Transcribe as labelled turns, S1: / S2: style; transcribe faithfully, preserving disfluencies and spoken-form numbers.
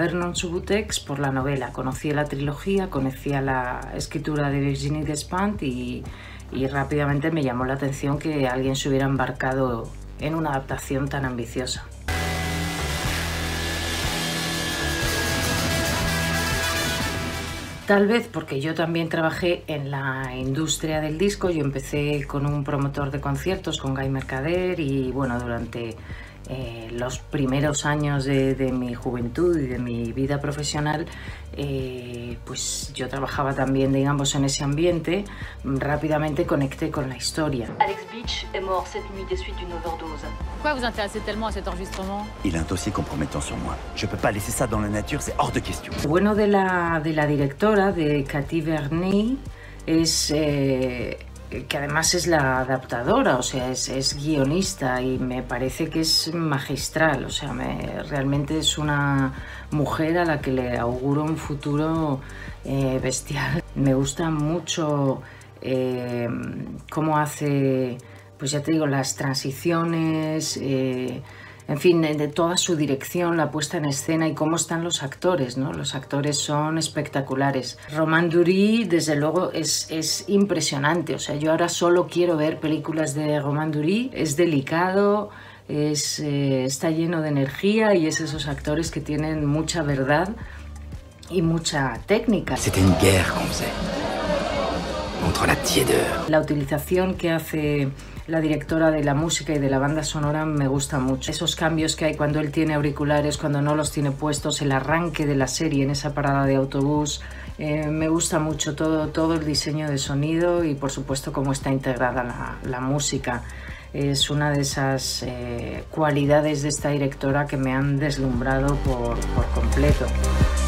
S1: Vernon Subutex por la novela. Conocía la trilogía, conocía la escritura de Virginie Despentes y, y rápidamente me llamó la atención que alguien se hubiera embarcado en una adaptación tan ambiciosa. Tal vez porque yo también trabajé en la industria del disco. Yo empecé con un promotor de conciertos, con Guy Mercader, y bueno, durante eh, los primeros años de, de mi juventud y de mi vida profesional, eh, pues yo trabajaba también, digamos, en ese ambiente. Rápidamente conecté con la historia.
S2: Alex Beach est mort cette nuit des suites d'une overdose.
S3: Pourquoi vous intéressez tellement à cet enregistrement?
S4: Il a un dossier compromettant sur moi. Je peux pas laisser ça dans la nature, c'est hors de question.
S1: Lo bueno de la, de la directora, de Cathy Verney, es eh, que además es la adaptadora, o sea, es, es guionista, y me parece que es magistral. O sea, me, realmente es una mujer a la que le auguro un futuro eh, bestial. Me gusta mucho eh, cómo hace, pues ya te digo, las transiciones, eh, en fin, de toda su dirección, la puesta en escena y cómo están los actores, ¿no? Los actores son espectaculares. Romain Duris, desde luego, es, es impresionante. O sea, yo ahora solo quiero ver películas de Romain Duris. Es delicado, es, eh, está lleno de energía y es esos actores que tienen mucha verdad y mucha técnica.
S4: C'était une guerre qu'on faisait contre la tiédeur.
S1: La utilización que hace la directora de la música y de la banda sonora me gusta mucho. Esos cambios que hay cuando él tiene auriculares, cuando no los tiene puestos, el arranque de la serie en esa parada de autobús, eh, me gusta mucho todo, todo el diseño de sonido y por supuesto cómo está integrada la, la música. Es una de esas eh, cualidades de esta directora que me han deslumbrado por, por completo.